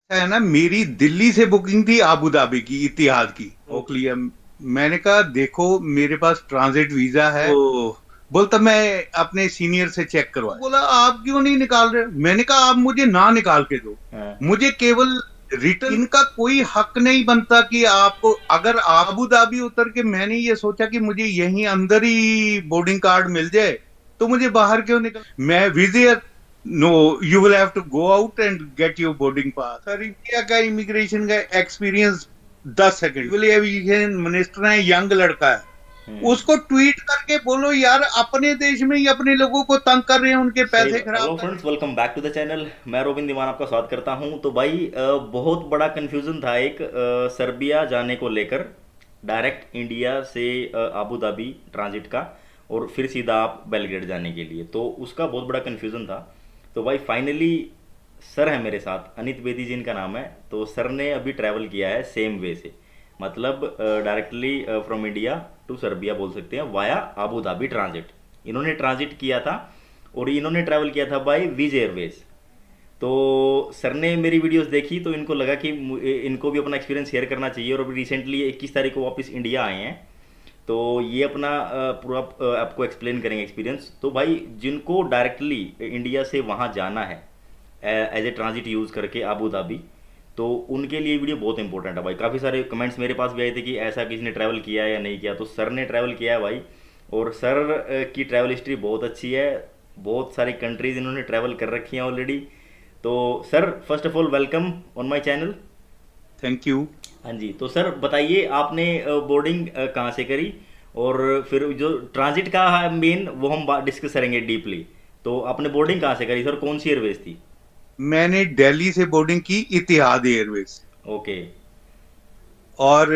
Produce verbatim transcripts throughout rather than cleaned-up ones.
है ना, मेरी दिल्ली से बुकिंग थी आबू धाबी की, इतिहाद की ओकलिया। मैंने कहा देखो मेरे पास ट्रांजिट वीजा है, तो बोलता मैं अपने सीनियर से चेक करवा। बोला आप क्यों नहीं निकाल रहे? मैंने कहा आप मुझे ना निकाल के दो, हाँ, मुझे केवल रिटर्न। इनका कोई हक नहीं बनता कि आपको, अगर आबू धाबी उतर के मैंने ये सोचा कि मुझे यहीं अंदर ही बोर्डिंग कार्ड मिल जाए, तो मुझे बाहर क्यों निकल? मैं विजियर, no, you will have to go out and get your boarding pass. Sir India का इमिग्रेशन का एक्सपीरियंस दस सेकंड। सिविल एविएशन मिनिस्टर है, यंग लड़का है, हम्म। उसको ट्वीट करके बोलो यार अपने देश में ही अपने लोगों को तंग कर रहे हैं, उनके सही पैसे बात। खराब हेलो कर रहे friends, welcome back to the channel. मैं रोबिन दीवान आपका स्वागत करता हूं। तो भाई अ, बहुत बड़ा कंफ्यूजन था एक अ, सर्बिया जाने को लेकर, डायरेक्ट इंडिया से अ, आबू धाबी ट्रांजिट का, और फिर सीधा आप बेलग्रेड जाने के लिए। तो उसका बहुत बड़ा कंफ्यूजन था। तो भाई फाइनली सर है मेरे साथ, अनित बेदी जी इनका नाम है। तो सर ने अभी ट्रैवल किया है सेम वे से, मतलब directly from India to Serbia बोल सकते हैं, वाया आबू धाबी ट्रांजिट। इन्होंने ट्रांजिट किया था और इन्होंने ट्रैवल किया था बाय विज एयरवेज। तो सर ने मेरी वीडियोस देखी तो इनको लगा कि मु- इनको भी अपना एक्सपीरियंस शेयर करना चाहिए, और अभी रिसेंटली इक्कीस तारीख को वापस इंडिया आए हैं। तो ये अपना अ, पूरा अ, आपको एक्सप्लेन करेंगे एक्सपीरियंस। तो भाई जिनको डायरेक्टली इंडिया से वहाँ जाना है एज ए ट्रांजिट यूज़ करके आबू धाबी, तो उनके लिए वीडियो बहुत इंपॉर्टेंट है भाई। काफ़ी सारे कमेंट्स मेरे पास भी आए थे कि ऐसा किसी ने ट्रैवल किया है या नहीं किया। तो सर ने ट्रैवल किया है भाई, और सर अ, की ट्रैवल हिस्ट्री बहुत अच्छी है। बहुत सारी कंट्रीज इन्होंने ट्रैवल कर रखी हैं ऑलरेडी। तो sir first of all welcome on my channel. Thank you. हाँ जी, तो सर बताइए आपने बोर्डिंग कहाँ से करी, और फिर जो ट्रांजिट का है मेन वो हम डिस्कस करेंगे डीपली। तो आपने बोर्डिंग कहाँ से करी सर, कौन सी एयरवेज थी? मैंने दिल्ली से बोर्डिंग की इतिहाद एयरवेज से। ओके। और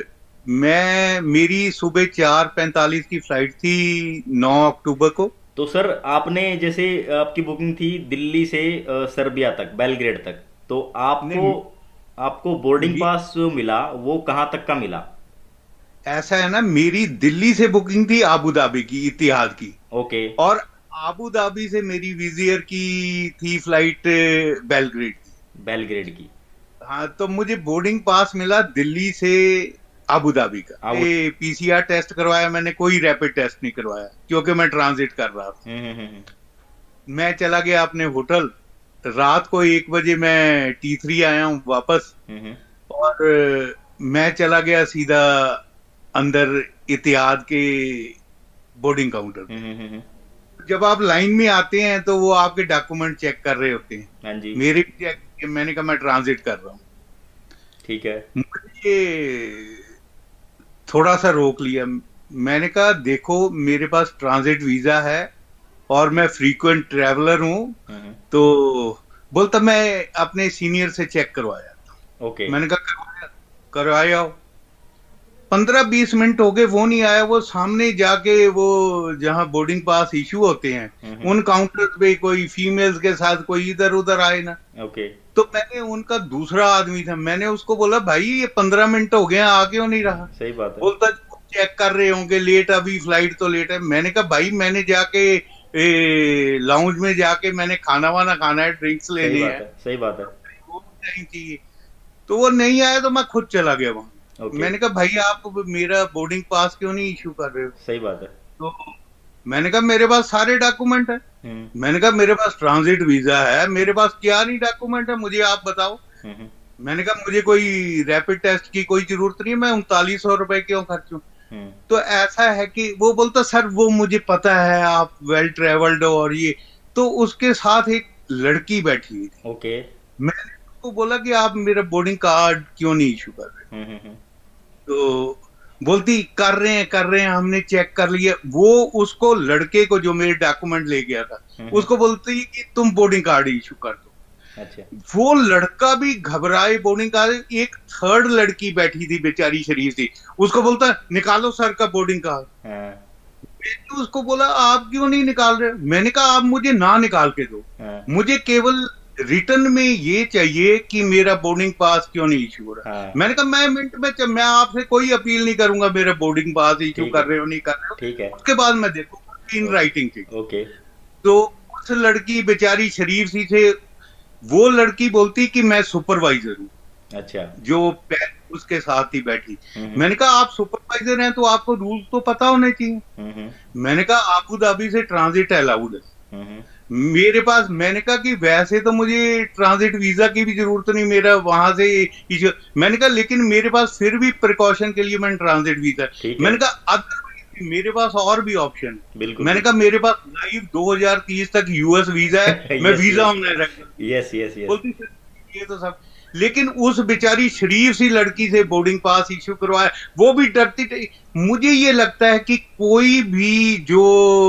मैं, मेरी सुबह चार पैंतालीस की फ्लाइट थी, नौ अक्टूबर को। तो सर आपने जैसे आपकी बुकिंग थी दिल्ली से अ, सर्बिया तक, बेलग्रेड तक, तो आपको नहीं, आपको बोर्डिंग मे- पास जो मिला वो कहाँ तक का मिला? ऐसा है ना, मेरी दिल्ली से बुकिंग थी आबू धाबी की, इतिहाद की। ओके। और आबू धाबी से मेरी विजियर की थी फ्लाइट बेलग्रेड की। बेलग्रेड की। हाँ, तो मुझे बोर्डिंग पास मिला दिल्ली से आबू धाबी का। आबू। ये पीसीआर टेस्ट करवाया मैंने, कोई रैपिड टेस्ट नहीं करवाया क्योंकि मैं ट्रांजिट कर रहा था। हम्म हम्म हम्म मैं चला गया अपने होटल, रात को एक बजे मैं टी थ्री आया हूँ वापस। हम्म हम्म और अ, मैं चला गया सीधा अंदर इतिहाद के बोर्डिंग काउंटर हम्म पे। हम्म हम्म, हम्म। जब आप लाइन में आते हैं तो वो आपके डॉक्यूमेंट चेक कर रहे होते हैं। हाँ जी। मेरे भी चेक किए, मैंने कहा मैं ट्रांजिट कर रहा हूँ। ठीक है। मुझे थोड़ा सा रोक लिया। मैंने कहा देखो मेरे पास ट्रांजिट वीजा है और मैं फ्रीक्वेंट ट्रैवलर हूँ, हम्म हम्म, तो बोलता मैं अपने सीनियर से चेक करवाया। ओके। मैंने कहा करवाया, करवाया हो। पंद्रह बीस मिनट हो गए, वो नहीं आया। वो सामने जाके, वो जहाँ बोर्डिंग पास इशू होते हैं, हम्म हम्म, उन काउंटर पे कोई फीमेल्स के साथ कोई इधर उधर आए ना। ओके। तो मैंने, उनका दूसरा आदमी था, मैंने उसको बोला भाई ये पंद्रह मिनट हो गए, आ क्यों नहीं रहा? सही बात है। बोलता चेक कर रहे होंगे, लेट, अभी फ्लाइट तो लेट है। मैंने कहा भाई मैंने जाके लाउंज में जाके मैंने खाना वाना खाना है, ड्रिंक्स सही लेने बात हैं, है। सही बात है। वो टाइम चाहिए। तो वो नहीं आया तो मैं खुद चला गया वहां। ओके। मैंने कहा भाई आप मेरा बोर्डिंग पास क्यों नहीं इशू कर रहे हो? सही बात है। तो मैंने कहा मेरे पास सारे डॉक्यूमेंट है। हम्म मैंने कहा मेरे पास ट्रांजिट वीजा है, मेरे पास क्या नहीं डॉक्यूमेंट है, मुझे आप बताओ। हम्म हम्म मैंने कहा मुझे कोई रैपिड टेस्ट की कोई जरूरत नहीं है, मैं उनतालीस सौ रुपए क्यों खर्चूं? हम्म, तो ऐसा है कि वो बोलता सर वो मुझे पता है आप वेल ट्रेवल्ड हो और ये। तो उसके साथ एक लड़की बैठी हुई थी। ओके। मैंने उसको बोला कि आप मेरा बोर्डिंग कार्ड क्यों नहीं इशू कर रहे? हम्म हम्म हम्म, तो बोलती कर रहे हैं कर रहे हैं, हमने चेक कर लिया। वो उसको, लड़के को जो मेरे डॉक्यूमेंट ले गया था, हम्म, हम्म, उसको बोलती कि तुम बोर्डिंग कार्ड इशू कर दो। अच्छा। वो लड़का भी घबराए, बोर्डिंग कार्ड। एक थर्ड लड़की बैठी थी बेचारी, शरीफ थी, उसको बोलता निकालो सर का बोर्डिंग कार्ड। हाँ मैंने उसको बोला आप क्यों नहीं निकाल रहे? मैंने कहा आप मुझे ना निकाल के दो, हाँ मुझे केवल रिटर्न में ये चाहिए कि मेरा बोर्डिंग पास क्यों नहीं इशू हो रहा। हाँ। मैंने कहा मैं मिनट में, मैं आपसे कोई अपील नहीं करूंगा मेरा बोर्डिंग पास इशू ठीक है। कर रहे हो नहीं कर रहे ठीक है। हो, उसके बाद मैं देखूंगा इन ओके। राइटिंग थी। ओके। तो उस लड़की बेचारी शरीफ सी थे, वो लड़की बोलती कि मैं सुपरवाइजर हूँ, अच्छा, जो पै- उसके साथ ही बैठी। हम्म, मैंने कहा आप सुपरवाइजर हैं तो आपको रूल तो पता होने चाहिए। हम्म, मैंने कहा आबू धाबी से ट्रांजिट अलाउड है हम्म, मेरे पास। मैंने कहा कि वैसे तो मुझे ट्रांजिट वीजा की भी जरूरत नहीं, मेरा वहां से इशू। मैंने कहा लेकिन मेरे पास फिर भी प्रिकॉशन के लिए मैंने ट्रांजिट वीजा। ठीक है, मैंने कहा अदरवाइज मेरे पास और भी ऑप्शन है। बिल्कुल मैंने कहा बिल्कुल। मेरे पास लाइव दो हज़ार तीस तक यूएस वीजा है, मैं yes visa yes on regular. Yes yes yes. बोलती "सर, ये तो सब"। लेकिन उस बेचारी शरीफ सी लड़की से बोर्डिंग पास इश्यू करवाया, वो भी डरती थी। मुझे ये लगता है कि कोई भी जो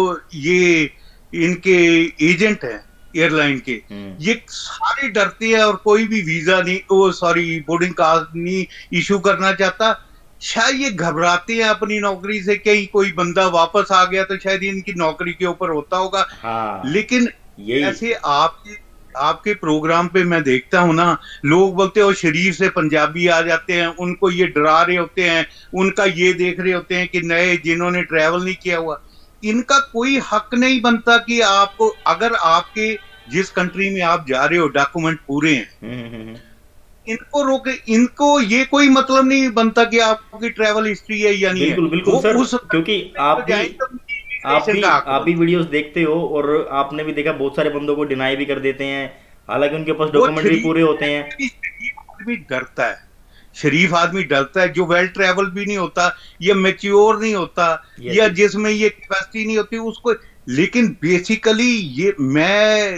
ये इनके एजेंट हैं एयरलाइन के, हम्म, ये सारे डरते हैं और कोई भी वीजा नहीं, ओ सॉरी बोर्डिंग पास नहीं इशू करना चाहता। शायद ये घबराते हैं अपनी नौकरी से, कहीं कोई बंदा वापस आ गया तो शायद इनकी नौकरी के ऊपर होता होगा। हाँ, लेकिन यही। ऐसे आपके आपके प्रोग्राम पे मैं देखता हूं ना, लोग बोलते हो शरीफ से पंजाबी आ जाते हैं, उनको ये डरा रहे होते हैं, उनका ये देख रहे होते हैं कि नए जिन्होंने ट्रैवल नहीं किया हुआ, इनका कोई हक नहीं बनता कि आपको, अगर आपके जिस कंट्री में आप जा रहे हो डॉक्यूमेंट पूरे हैं, हम्म, हम्म, हम्म, इनको रोके। इनको ये कोई मतलब नहीं बनता कि आपकी ट्रैवल हिस्ट्री है या नहीं है। बिल्कुल बिल्कुल वो सर, उस क्योंकि country में आप तो भी जाएंगे तो आप इमिग्रेशन भी का हक आप भी बनता वीडियोस देखते हो, और आपने भी देखा बहुत सारे बंदों को डिनाई भी कर देते हैं, हालांकि उनके पास है। वो डॉक्यूमेंट भी शरीफ पूरे होते हैं। शरीफ आदमी डरता है, शरीफ आदमी डरता है, जो वेल ट्रैवल भी नहीं होता या मेच्योर नहीं होता यस या यस। जिसमें ये कैपेसिटी नहीं होती उसको। लेकिन बेसिकली ये मैं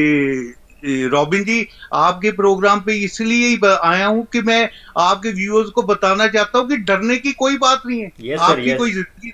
ए, ए, रॉबिन जी आपके प्रोग्राम पे इसलिए ही ब- आया हूं कि मैं आपके व्यूअर्स को बताना चाहता हूं कि डरने की कोई बात नहीं है। यस सर, आपकी यस। कोई जिंदगी,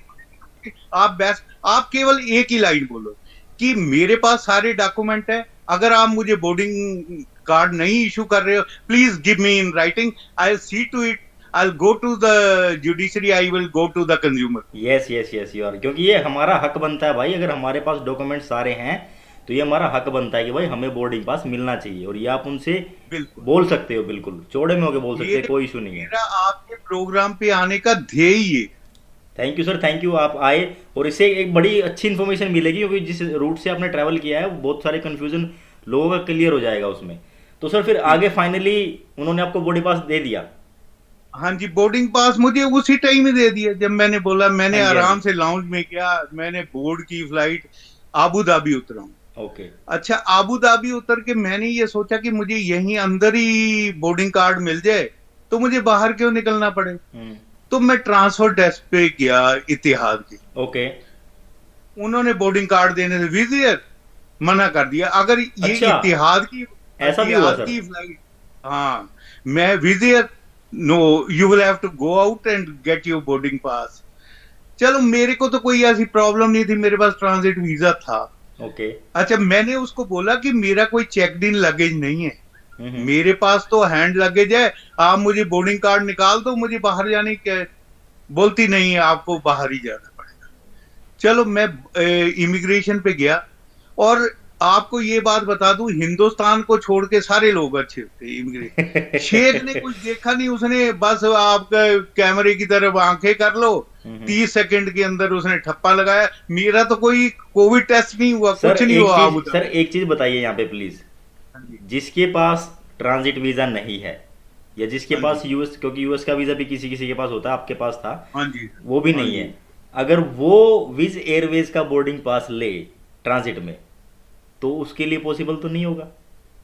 आप बेस्ट, आप केवल एक ही लाइन बोलो कि मेरे पास सारे डॉक्यूमेंट है, अगर आप मुझे बोर्डिंग कार्ड नहीं इशू कर रहे हो please give me in writing, I see to it, I go to the judiciary, I will go to the consumer. Yes yes yes your, क्योंकि ये हमारा हक बनता है भाई, अगर हमारे पास डॉक्यूमेंट सारे हैं तो ये हमारा हक बनता है कि भाई हमें बोर्डिंग पास मिलना चाहिए, और ये आप उनसे बिल्कुल, बोल सकते हो, बिल्कुल चौड़े में होके बोल सकते ये हैं, कोई इशू नहीं है। मेरा आपके प्रोग्राम पे आने का ध्येय ये है। Thank you sir, thank you, आप आए, और इससे एक बड़ी अच्छी इन्फॉर्मेशन मिलेगी, क्योंकि जिस रूट से आपने ट्रैवल किया है वो बहुत सारे कन्फ्यूजन लोगों का क्लियर हो जाएगा उसमें। तो सर फिर आगे बिल्कुल। फाइनली उन्होंने आपको बॉडी पास दे दिया? हाँ जी, बोर्डिंग पास मुझे उसी टाइम ही दे दिया जब मैंने बोला। मैंने हाँ जी, हाँ आराम जी। से लाउंज में किया, मैंने बोर्ड की फ्लाइट आबू धाबी उतरा हूँ। ओके। अच्छा, आबू धाबी उतर के मैंने ये सोचा कि मुझे यहीं अंदर ही बोर्डिंग कार्ड मिल जाए तो मुझे बाहर क्यों निकलना पड़े। हम्म। तो मैं ट्रांसफर डेस्क पे गया इतिहाद के, ओके। उन्होंने बोर्डिंग कार्ड देने से विजियर मना कर दिया। अगर ये अच्छा, इतिहाद की ऐसा भी हुआ इतिहाद सर? की फ्लाइट, हाँ, मैं विजियर, no you will have to go out and get your boarding pass. चलो मेरे को तो कोई ऐसी प्रॉब्लम नहीं थी, मेरे पास ट्रांजिट वीजा था। ओके। अच्छा, मैंने उसको बोला कि मेरा कोई चेकड इन लगेज नहीं है, हम्म, हम्म, मेरे पास तो हैंड लगेज है, आप मुझे बोर्डिंग कार्ड निकाल दो, मुझे बाहर जाने के। बोलती नहीं है, आपको बाहर ही जाना पड़ेगा। चलो मैं इमिग्रेशन पे गया, और आपको ये बात बता दूं, हिंदुस्तान को छोड़ के सारे लोग अच्छे होते इमिग्रेशन। शेख ने कुछ देखा नहीं, उसने बस आपका कैमरे की तरफ आंखें कर लो, हम्म। तीस सेकंड के अंदर उसने ठप्पा लगाया। मेरा तो कोई कोविड टेस्ट नहीं हुआ, सर कुछ नहीं एक हुआ चीज आबू सर धाबी। एक चीज बताइए यहाँ पे प्लीज, हाँ जी, जिसके पास ट्रांजिट वीजा नहीं है, या जिसके हाँ पास जी, यूएस, क्योंकि यूएस का वीजा भी किसी किसी के पास होता है, आपके पास था, हाँ जी, वो भी हाँ नहीं जी। है, अगर वो विज एयरवेज का बोर्डिंग पास ले ट्रांजिट में, तो उसके लिए पॉसिबल तो नहीं होगा?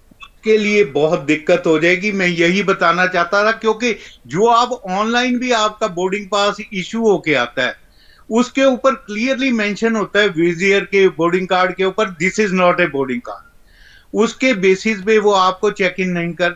के लिए बहुत दिक्कत हो जाएगी, मैं यही बताना चाहता था। क्योंकि जो आप ऑनलाइन भी आपका बोर्डिंग पास इशू होके आता है, उसके ऊपर क्लियरली मेंशन होता है विजियर के बोर्डिंग कार्ड के ऊपर, this is not a boarding card. उसके बेसिस पे वो आपको चेक इन नहीं कर,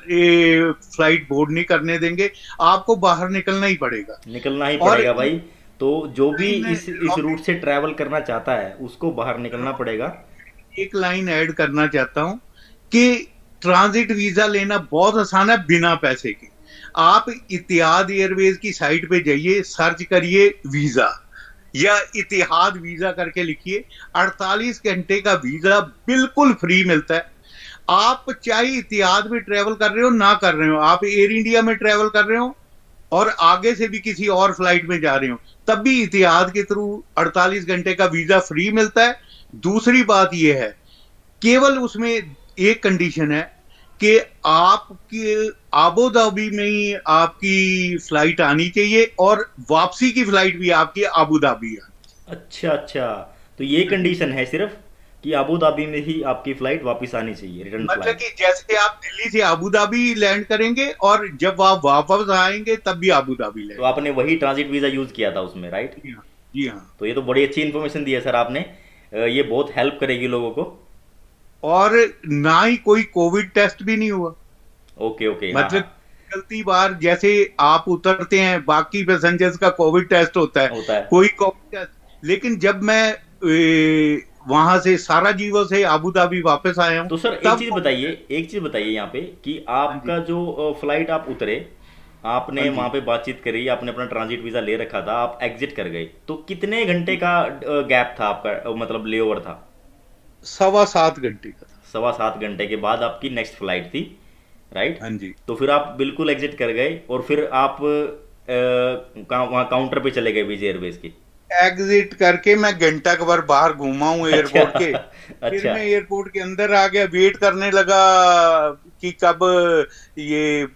फ्लाइट बोर्ड नहीं करने देंगे, आपको बाहर निकलना ही पड़ेगा। निकलना ही और पड़ेगा भाई, तो जो भी लाइन इस इस रूट से ट्रैवल करना चाहता है उसको बाहर निकलना पड़ेगा। एक लाइन ऐड करना चाहता हूं कि ट्रांजिट वीजा लेना बहुत आसान है बिना पैसे के। आप इतिहाद एयरवेज की साइट पे जाइए, सर्च करिए वीजा, या इतिहाद वीजा करके लिखिए, अड़तालीस घंटे का वीजा बिल्कुल फ्री मिलता है। आप चाहे इतिहाद में ट्रेवल कर रहे हो ना कर रहे हो, आप एयर इंडिया में ट्रेवल कर रहे हो और आगे से भी किसी और फ्लाइट में जा रहे हो, तब भी इतिहाद के थ्रू अड़तालीस घंटे का वीजा फ्री मिलता है। दूसरी बात यह है, केवल उसमें एक कंडीशन है कि आपकी आबू धाबी में ही आपकी फ्लाइट आनी चाहिए और वापसी की फ्लाइट भी आपकी आबू धाबी है। अच्छा अच्छा, तो ये कंडीशन है सिर्फ कि अबू धाबी में ही आपकी फ्लाइट वापस आनी चाहिए, रिटर्न मतलब फ्लाइट। कि जैसे आप दिल्ली से आबू धाबी लैंड करेंगे और जब आप वापस आएंगे तब भी आबू धाबी तो लैंड। आपने वही ट्रांजिट वीज़ा यूज़ किया था उसमें, राइट? जी हाँ, जी हाँ। तो ये तो बड़ी अच्छी इन्फॉर्मेशन दी है सर आपने। अ, ये बहुत हेल्प करेगी लोगों को। और ना ही कोई कोविड टेस्ट भी नहीं हुआ। ओके ओके, हाँ मतलब हाँ। चलती बार जैसे आप उतरते हैं बाकी पैसेंजर्स का कोविड टेस्ट होता है, होता है। कोई कोविड टेस्ट, लेकिन जब मैं ए, वहां से साराजीवो से आबू धाबी वापस आया हूं तो सर एक तब। चीज़ बताइए, एक चीज़ बताइए यहाँ पे कि हाँ जी, आपका जो फ्लाइट आप उतरे, हाँ आपने जी। वहाँ पे बातचीत करी, आपने अपना ट्रांजिट वीज़ा ले रखा था, आप एग्जिट कर गए, तो कितने घंटे का गैप था आपका, अ, मतलब लेओवर था? सवा सात घंटे का था। सवा सात घंटे के बाद आपकी नेक्स्ट फ्लाइट थी, राइट? हाँ जी। तो फिर आप बिल्कुल एग्जिट कर गए और फिर आप वहाँ काउंटर पे चले गए विजय एयरवेज की। एग्जिट करके मैं घंटा भर बाहर घूमा हूँ अच्छा एयरपोर्ट के। फिर अच्छा। मैं एयरपोर्ट के अंदर आ गया, वेट करने लगा कि कब ये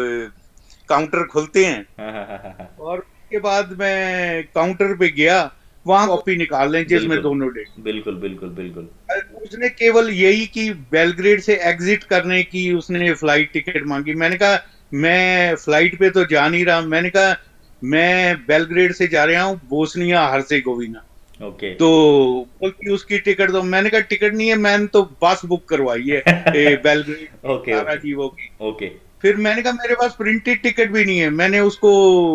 काउंटर खुलते हैं। हाँ हाँ हाँ हाँ हाँ। और उसके बाद मैं काउंटर पे गया, वहां कॉपी निकाल लें जिसमें बिल्कुल दोनों डेट। बिल्कुल बिल्कुल बिल्कुल। उसने केवल यही कि बेलग्रेड से एग्जिट करने की उसने फ्लाइट टिकट मांगी। मैंने कहा मैं फ्लाइट पे तो जा नहीं रहा, मैंने कहा मैं बेलग्रेड से जा रहा हूँ बोस्निया हर्जेगोविना। ओके। तो बोलती उसकी टिकट दो। मैंने कहा टिकट नहीं है, मैंने तो बस बुक करवाई है ए, बेलग्रेड की, ओके ओके साराजीवो की। ओके। फिर मैंने कहा मेरे पास प्रिंटेड टिकट भी नहीं है। मैंने उसको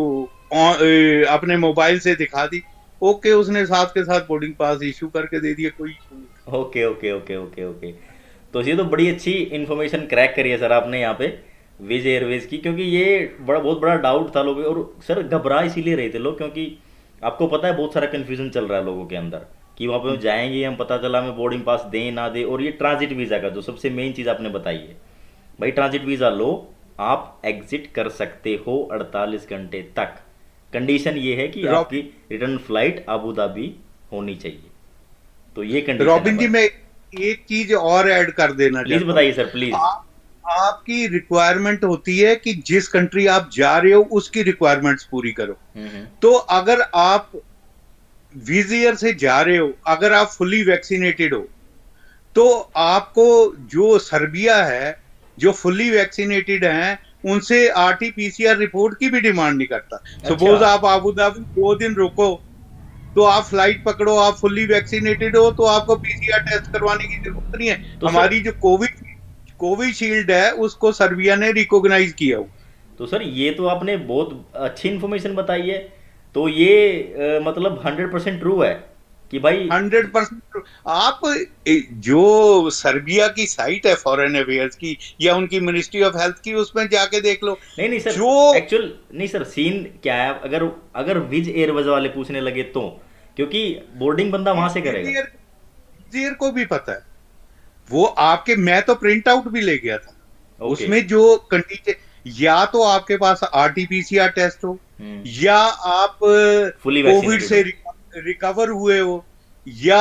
ऑ- ए, अपने मोबाइल से दिखा दी। ओके, उसने साथ के साथ बोर्डिंग पास इशू करके दे दिया, कोई issue नहीं। Okay okay okay okay okay. तो ये तो बड़ी अच्छी इन्फॉर्मेशन क्रैक करी है सर आपने यहाँ पे विज एयरवेज की, क्योंकि ये बड़ा बहुत बड़ा डाउट था लोगों को। और सर घबरा इसीलिए रहे थे लोग क्योंकि आपको पता है बहुत सारा कन्फ्यूजन चल रहा है लोगों के अंदर कि वहाँ पे हम जाएंगे, हम पता चला हमें बोर्डिंग पास दें ना दे। और ये ट्रांजिट वीज़ा का जो सबसे मेन चीज़ आपने बताई है, भाई ट्रांजिट वीज़ा लो, आप एग्जिट कर सकते हो अड़तालीस घंटे तक। कंडीशन ये है कि रॉब- आपकी रिटर्न फ्लाइट अबू धाबी होनी चाहिए। तो ये कंडीशन है रॉबिन जी, भाई। मैं एक चीज और ऐड कर देना प्लीज चाहता हूँ। बताइए सर प्लीज। आप, आपकी रिक्वायरमेंट होती है कि जिस कंट्री आप जा रहे हो उसकी रिक्वायरमेंट्स पूरी करो। हम्म हम्म। तो अगर आप विजियर से जा रहे हो, अगर आप फुली वैक्सीनेटेड हो, तो आपको जो सर्बिया है, जो फुल्ली वैक्सीनेटेड हैं, उनसे आरटीपीसीआर रिपोर्ट की भी डिमांड नहीं करता। अच्छा सपोज आप आबू धाबी दो दिन रुको, तो आप फ्लाइट पकड़ो, आप फुल्ली वैक्सीनेटेड हो, तो आपको पीसीआर टेस्ट करवाने की जरूरत नहीं है। तो सर हमारी जो कोविड कोविशील्ड है उसको सर्बिया ने रिकॉग्नाइज किया हो। तो सर ये तो आपने बहुत अच्छी इन्फॉर्मेशन बताई है। तो ये अ, मतलब हंड्रेड परसेंट ट्रू है कि भाई। Hundred percent. आप ए, जो सर्बिया की साइट है फॉरेन अफेयर्स की या उनकी मिनिस्ट्री ऑफ हेल्थ की, उसमें जाके देख लो। नहीं नहीं सर, जो एक्चुअल नहीं सर, सीन क्या है, अगर अगर विज एयरवेज वाले पूछने लगे तो, क्योंकि बोर्डिंग बंदा वहां से करेगा। विजियर विजियर को भी पता है, वो आपके, मैं तो प्रिंट आउट भी ले गया था। ओके। उसमें जो कंडीशन, या तो आपके पास आरटीपीसीआर टेस्ट हो, हम्म। या आप फुली कोविड वैक्सीनेटेड से हो। रिकवर हुए हो, या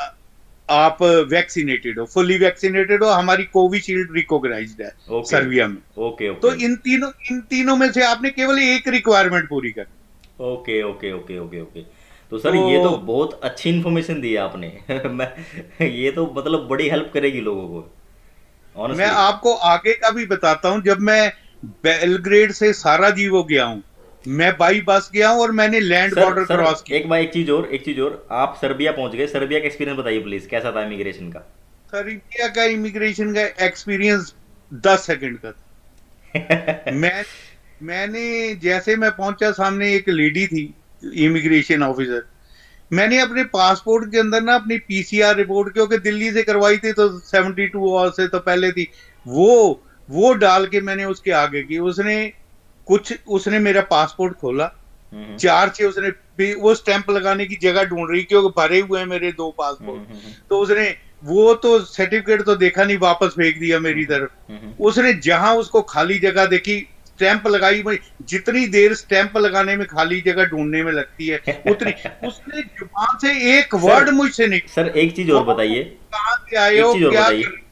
आप वैक्सीनेटेड हो, फुली वैक्सीनेटेड हो। हमारी कोविशील्ड रिकॉग्नाइज्ड है ओके सर्बिया में। ओके तो ओके इन तीनों इन तीनों में से आपने केवल एक रिक्वायरमेंट पूरी कर। Okay okay okay okay okay. तो सर ये तो तो बहुत अच्छी इन्फॉर्मेशन दी है आपने मैं, ये तो मतलब बड़ी हेल्प करेगी लोगों को मैं ऑनेस्टली। आपको आगे का भी बताता हूं। जब मैं बेलग्रेड से साराजीवो गया हूं, मैं बाई बस गया हूं और मैंने land sir border sir cross किया। एक बार एक चीज और एक चीज और, आप सर्बिया पहुंच गए, सर्बिया का एक्सपीरियंस बताइए प्लीज, कैसा था इमिग्रेशन का? सर्बिया का इमिग्रेशन का एक्सपीरियंस दस सेकंड का था। मैं मैंने जैसे मैं पहुंचा, सामने एक लेडी थी इमिग्रेशन ऑफिसर। मैंने अपने पासपोर्ट के अंदर ना अपनी पीसीआर रिपोर्ट, क्योंकि दिल्ली से करवाई थी तो सेवेंटी टू आवर से तो पहले थी, वो वो डाल के मैंने उसके आगे की। उसने कुछ उसने मेरा पासपोर्ट खोला, हम्म चार से उसने भी- वो स्टैंप लगाने की जगह ढूंढ रही, क्योंकि भरे हुए हैं मेरे दो हम्म पासपोर्ट। हम्म हम्म तो उसने वो तो सर्टिफिकेट तो देखा नहीं, वापस फेंक दिया मेरी तरफ। हम्म। उसने जहां उसको खाली जगह देखी, स्टैंप लगाई। भाई जितनी देर स्टैंप लगाने में खाली जगह ढूंढने में लगती है, उतनी उसने जुबान से एक सर वर्ड मुझसे नहीं। सर एक चीज और बताइए, कहां से आए एक हो, चीज और क्या बताइए, कर रहे हो?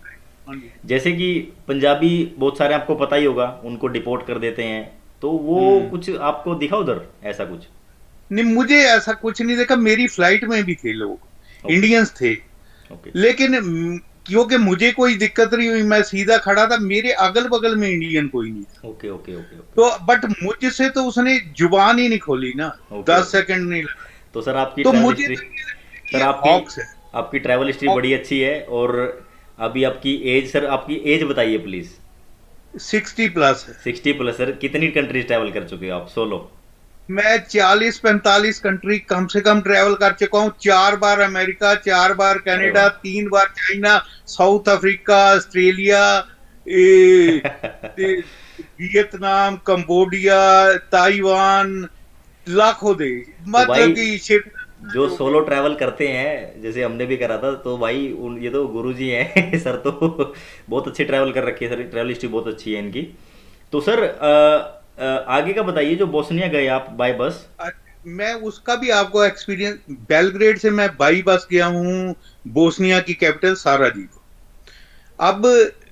हाँ जी। जैसे कि पंजाबी बहुत सारे आपको पता ही होगा, उनको डिपोर्ट कर देते हैं, तो वो हम्म। कुछ आपको दिखा उधर ऐसा कुछ? नहीं, मुझे ऐसा कुछ नहीं देखा, मेरी फ्लाइट में भी थे लोग, ओके। इंडियंस थे। ओके। लेकिन हम्म, क्योंकि मुझे कोई दिक्कत नहीं हुई, मैं सीधा खड़ा था, मेरे अगल बगल में इंडियन कोई नहीं था। ओके। ओके। ओके। ओके। तो बट मुझसे तो उसने जुबान ही नहीं खोली ना, ओके। दस ओके। सेकंड नहीं लगा। तो सर आपकी तो ट्रैवल मुझे हिस्ट्री, तो ये लगता है कि सर ये आपकी हॉक्स है। आपकी ट्रैवल हिस्ट्री बड़ी अच्छी है। और अभी आपकी एज, सर आपकी एज बताइए प्लीज। सिक्सटी प्लस है। Sixty plus. सर कितनी कंट्रीज ट्रैवल कर चुके हो आप सोलो? मैं चालीस पैंतालीस कंट्री कम से कम ट्रेवल कर चुका हूँ। चार बार अमेरिका, चार बार अरे कनाडा, वाह। तीन बार China, South Africa, Australia, uh, uh, Vietnam, Cambodia, Taiwan, लाखों देश, तो मतलब भाई कि श्रीलंका जो जो सोलो ट्रैवल करते हैं, जैसे हमने भी करा था, तो भाई उन ये तो गुरु जी हैं सर तो बहुत अच्छी ट्रैवल कर रखी है सर, ट्रैवल हिस्ट्री बहुत अच्छी है इनकी। तो सर अ, अ, आगे का बताइए, जो बोस्निया गए आप बाय बस। अ, मैं उसका भी आपको एक्सपीरियंस, बेलग्रेड से मैं बाई बस गया हूँ बोस्निया की कैपिटल साराजेवो। अब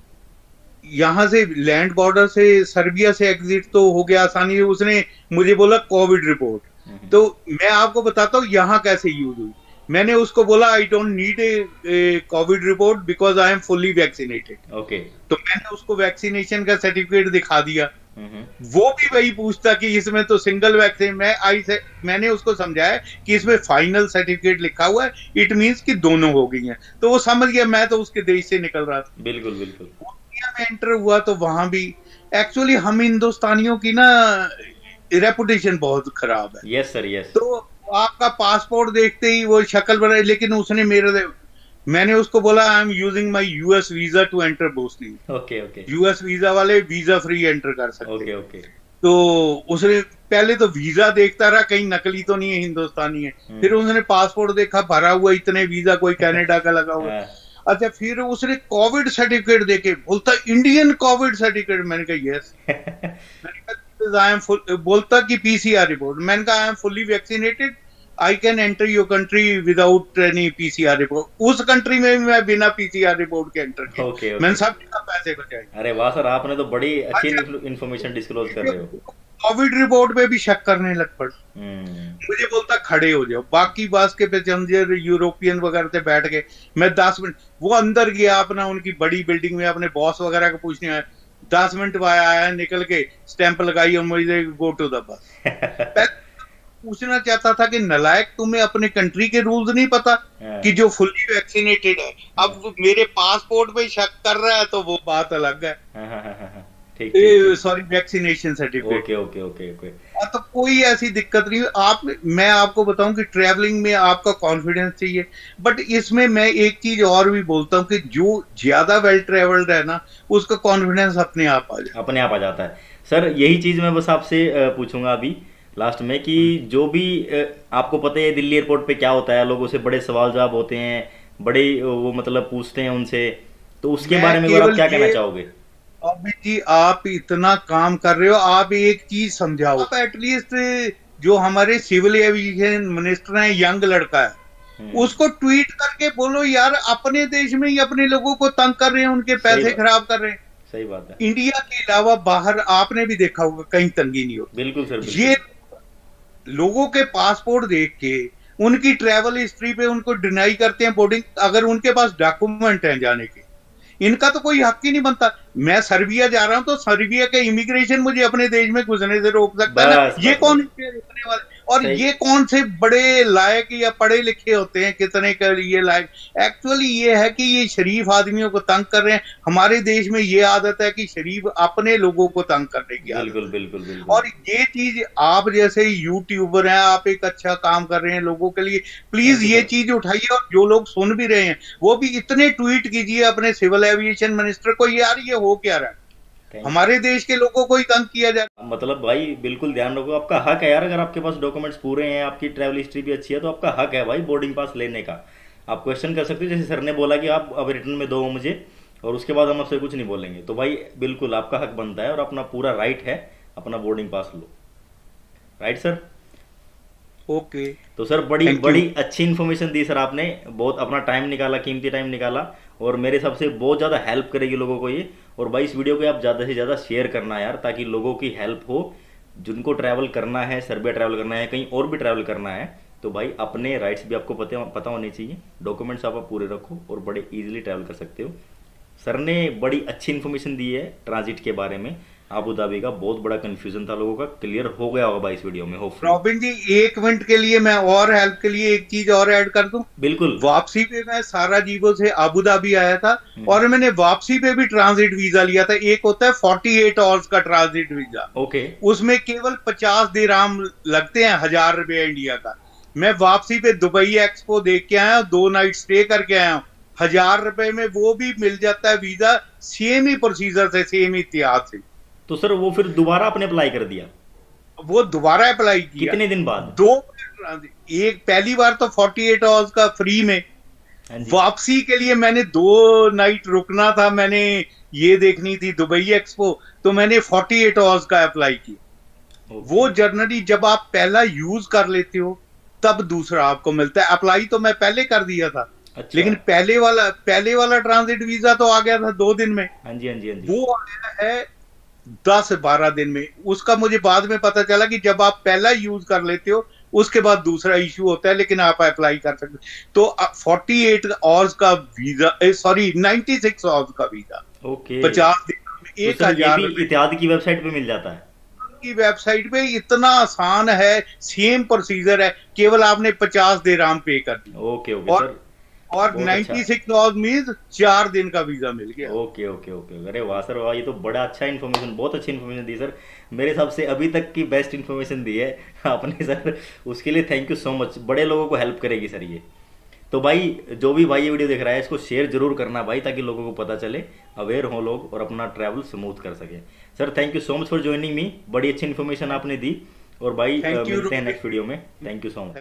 यहां से लैंड बॉर्डर से सर्बिया से एग्जिट तो हो गया आसानी से, उसने मुझे बोला कोविड रिपोर्ट। तो मैं आपको बताता हूँ यहाँ कैसे यूज हुई। मैंने उसको बोला I don't need a COVID report because I am fully vaccinated. Okay. तो मैंने उसको वैक्सीनेशन का सर्टिफिकेट दिखा दिया। हम्म। वो भी वही पूछता कि इसमें तो सिंगल वैक्सीन। मैं आई से मैंने उसको समझाया कि इसमें फाइनल सर्टिफिकेट लिखा हुआ है, इट मींस कि दोनों हो गई हैं। तो वो समझ गया मैं तो उसके देश से निकल रहा था। बिल्कुल बिल्कुल। इंडिया में एंटर हुआ तो वहां भी एक्चुअली हम हिंदुस्तानियों की ना रेपुटेशन बहुत खराब है। Yes sir yes. तो आपका पासपोर्ट देखते ही वो शक्ल बना, लेकिन उसने मेरे मैंने उसको बोला I am using my US visa to enter Bosnia. Okay. Okay. US visa वाले वीजा फ्री एंटर कर सकते। ओके। ओके। तो उसने पहले तो वीजा देखता रहा कहीं नकली तो नहीं है, हिंदुस्तानी है। फिर उसने पासपोर्ट देखा, भरा हुआ इतने वीजा, कोई कनाडा का लगा हुआ। अच्छा, फिर उसने कोविड सर्टिफिकेट देके बोलता इंडियन कोविड सर्टिफिकेट। मैंने कहा यस। मैंने कहा आई एम फुल, बोलता कि पीसीआर रिपोर्ट। मैंने कहा I am fully vaccinated, I can enter your country without any PCR report. उस कंट्री में भी मैं बिना पीसीआर रिपोर्ट के एंटर किया। ओके। ओके। मैंने सब जगह पैसे बचाए। अरे वाह सर, आपने तो बड़ी अच्छी अच्छा, इन्फॉर्मेशन डिस्क्लोज कर रहे हो। कोविड रिपोर्ट पे भी शक करने लग पड़ा। हम्म। मुझे बोलता खड़े हो जाओ। बाकी बस के पैसेंजर यूरोपियन वगैरह से बैठ गए। मैं दस मिनट वो अंदर गया अपना, उनकी बड़ी बिल्डिंग में अपने बॉस वगैरह को पूछने आया। दस मिनट बाद आया, निकल के स्टैंप लगाई और मुझे गो टू द बस। पूछना चाहता था कि नलायक, तुम्हें अपने कंट्री के रूल्स नहीं पता कि जो फुल्ली वैक्सीनेटेड है। अब मेरे पासपोर्ट पे शक कर रहा है तो वो बात अलग है। ठीक। Sorry, vaccination certificate. Okay. Okay. Okay. Okay. तो कोई ऐसी दिक्कत नहीं। आप मैं आपको बताऊं कि ट्रैवलिंग में आपका कॉन्फिडेंस चाहिए, बट इसमें मैं एक चीज और भी बोलता हूं कि जो ज्यादा वेल ट्रेवल्ड है ना, उसका कॉन्फिडेंस अपने आप आ जाता अपने आप आ जाता है। सर यही चीज मैं बस आपसे अ, पूछूंगा अभी लास्ट में, कि जो भी अ, आपको पता है दिल्ली एयरपोर्ट पे क्या होता है, लोगों से बड़े सवाल जवाब होते हैं, बड़े अ, वो मतलब पूछते हैं उनसे, तो उसके मैं बारे में अगर आप केवल क्या कहना ये चाहोगे? अभी जी, आप इतना काम कर रहे हो, आप एक चीज समझाओ। आप एटलीस्ट जो हमारे सिविल एविएशन मिनिस्टर हैं, यंग लड़का है, हम्म। उसको ट्वीट करके बोलो यार, अपने देश में ही अपने लोगों को तंग कर रहे हैं, उनके सही पैसे बात। खराब कर रहे हैं। सही बात है। इंडिया के अलावा बाहर आपने भी देखा होगा कहीं तंगी नहीं होती। बिल्कुल सर बिल्कुल। ये लोगों के पासपोर्ट देख के उनकी ट्रैवल हिस्ट्री पे उनको डिनाई करते हैं बोर्डिंग, अगर उनके पास डॉक्यूमेंट हैं जाने के। इनका तो कोई हक ही नहीं बनता। मैं सर्बिया जा रहा हूं तो सर्बिया के इमिग्रेशन मुझे अपने देश में घुसने से रोक सकता है ना? बस ये बस कौन बस। रोकने वाले? और सही। ये कौन से बड़े लायक या पढ़े लिखे होते हैं, कितने का ये लायक? एक्चुअली ये है कि ये शरीफ आदमियों को तंग कर रहे हैं। हमारे देश में ये आदत है कि शरीफ अपने लोगों को तंग करने की आदत। बिल्कुल बिल्कुल बिल्कुल। और ये चीज, आप जैसे यूट्यूबर हैं, आप एक अच्छा काम कर रहे हैं लोगों के लिए, प्लीज ये चीज उठाइए। और जो लोग सुन भी रहे हैं वो भी इतने ट्वीट कीजिए अपने सिविल एविएशन मिनिस्टर को, यार ये हो क्या रहा है, हमारे देश के लोगों को ही तंग किया जाए। मतलब भाई बिल्कुल ध्यान रखो, आपका हक है यार, अगर आपके पास डॉक्यूमेंट्स पूरे हैं, आपकी ट्रैवल हिस्ट्री भी अच्छी है, तो आपका हक है भाई बोर्डिंग पास लेने का। आप क्वेश्चन कर सकते हो, जैसे सर ने बोला कि आप अब रिटर्न में दो मुझे, और उसके बाद हम आपसे कुछ नहीं बोलेंगे। तो भाई बिल्कुल आपका हक बनता है और अपना पूरा राइट है, अपना बोर्डिंग पास लो। Right sir? ओके। तो सर बड़ी बड़ी अच्छी इन्फॉर्मेशन दी सर आपने, बहुत अपना टाइम निकाला, कीमती टाइम निकाला। और मेरे हिसाब से बहुत ज़्यादा हेल्प करेगी लोगों को ये। और भाई इस वीडियो को आप ज़्यादा से ज़्यादा शेयर करना यार, ताकि लोगों की हेल्प हो। जिनको ट्रैवल करना है, सर्बिया ट्रैवल करना है, कहीं और भी ट्रैवल करना है, तो भाई अपने राइट्स भी आपको पता पता होने चाहिए। डॉक्यूमेंट्स आप, आप पूरे रखो और बड़े इजीली ट्रैवल कर सकते हो। सर ने बड़ी अच्छी इन्फॉर्मेशन दी है ट्रांजिट के बारे में। अबू धाबी का बहुत बड़ा कंफ्यूजन था लोगों का, क्लियर हो गया होगा भाई इस वीडियो में होपफुली। रॉबिन जी एक मिनट के लिए मैं और हेल्प के लिए एक चीज और ऐड कर दूं। बिल्कुल। वापसी पे मैं साराजीवो से अबू धाबी आया था और मैंने वापसी पे भी ट्रांजिट वीजा लिया था। एक होता है अड़तालीस आवर्स का ट्रांजिट वीजा, ओके। उसमें केवल पचास दिरहम लगते हैं, हजार रुपया इंडिया का। मैं वापसी पे दुबई एक्सपो देख के आया, दो नाइट स्टे करके आया हूं, हजार रुपए में वो भी मिल जाता है वीजा, सेम ही प्रोसीजर से, सेम इतिहास से। तो सर वो फिर दोबारा आपने अप्लाई कर दिया? वो दोबारा अप्लाई किया। कितने दिन बाद? दो बार। एक पहली बार तो अड़तालीस आवर्स का फ्री में, वापसी के लिए मैंने दो नाइट रुकना था, मैंने ये देखनी थी दुबई एक्सपो, तो मैंने अड़तालीस आवर्स का अप्लाई किया। वो जर्नली जब आप पहला यूज कर लेते हो तब दूसरा आपको मिलता है। अप्लाई तो मैं पहले कर दिया था। अच्छा। लेकिन पहले वाला पहले वाला ट्रांजिट वीजा तो आ गया था दो दिन में। हाँ जी हाँ जी हाँ जी। वो आया है दस बारह दिन में। उसका मुझे बाद में पता चला कि जब आप पहला यूज कर लेते हो उसके बाद दूसरा इश्यू होता है, लेकिन आप अप्लाई कर सकते। तो अड़तालीस आवर्स का वीजा, सॉरी छियानवे आवर्स का वीजा, ओके, पचास दिन में एक हजार रुपए इत्तेहाद की वेबसाइट पे मिल जाता है। की वेबसाइट पे इतना आसान है, सेम प्रोसीजर है, केवल आपने पचास दिरहम पे कर दिया। ओके ओके और सर, और छियानवे आवर्स मींस चार दिन का वीजा मिल गया। Okay okay okay. अरे वाह सर वाह, ये तो बड़ा अच्छा इन्फॉर्मेशन, बहुत अच्छी इन्फॉर्मेशन दी सर। मेरे हिसाब से अभी तक की बेस्ट इन्फॉर्मेशन दी है आपने सर, उसके लिए थैंक यू सो मच। बड़े लोगों को हेल्प करेगी सर ये। तो भाई जो भी भाई ये वीडियो देख रहा है इसको शेयर जरूर करना भाई, ताकि लोगों को पता चले, अवेयर हो लोग और अपना ट्रैवल स्मूथ कर सके। Sir thank you so much for joining me, बड़ी अच्छी इन्फॉर्मेशन आपने दी। और भाई मिलते हैं नेक्स्ट वीडियो में। Thank you so much.